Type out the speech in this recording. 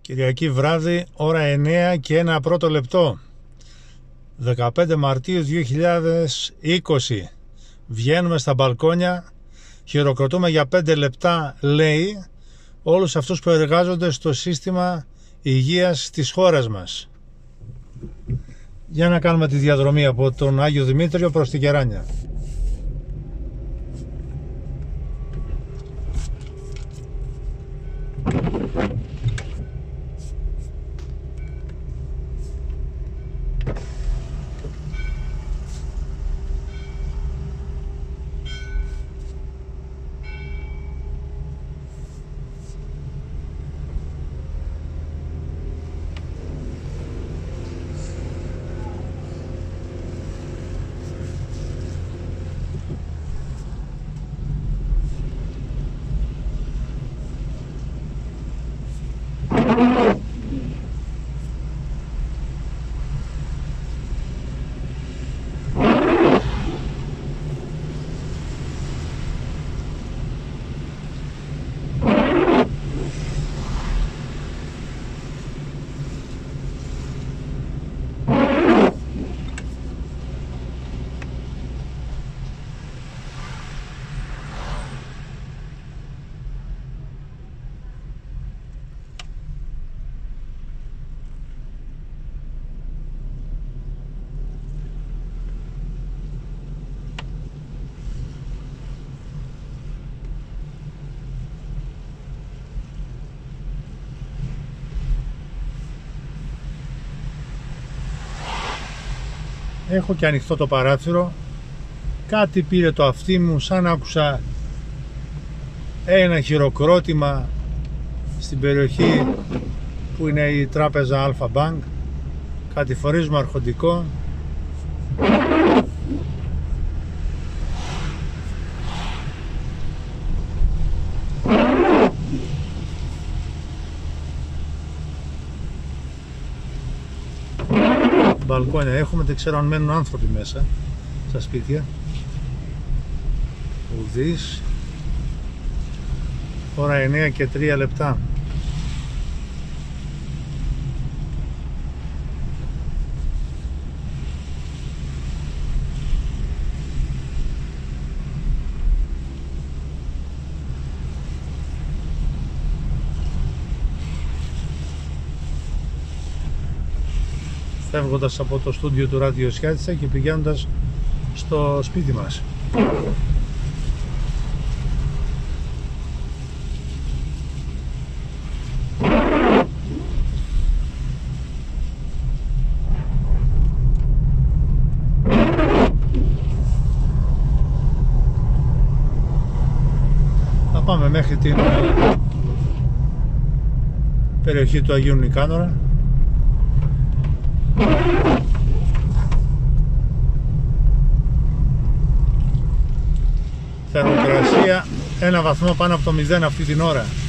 Κυριακή βράδυ, ώρα 9 και 1 πρώτο λεπτό, 15 Μαρτίου 2020. Βγαίνουμε στα μπαλκόνια, χειροκροτούμε για 5 λεπτά, λέει, όλους αυτούς που εργάζονται στο σύστημα υγείας της χώρας μας. Για να κάνουμε τη διαδρομή από τον Άγιο Δημήτριο προς τη Γεράνια. Έχω και ανοιχτό το παράθυρο. Κάτι πήρε το αυτί μου, σαν άκουσα ένα χειροκρότημα στην περιοχή που είναι η τράπεζα Αλφα Bank. Κάτι φορίσμα αρχοντικό. Μπαλκόνια έχουμε, δεν ξέρω αν μένουν άνθρωποι μέσα στα σπίτια. Ουδής. Ώρα 9 και 3 λεπτά. Φεύγοντας από το στούντιο του ραδιοσχάτιστα και πηγαίνοντας στο σπίτι μας. Θα πάμε μέχρι την περιοχή του Αγίου Νικάνορα. Θερμοκρασία 1 βαθμό πάνω από το 0 αυτή την ώρα.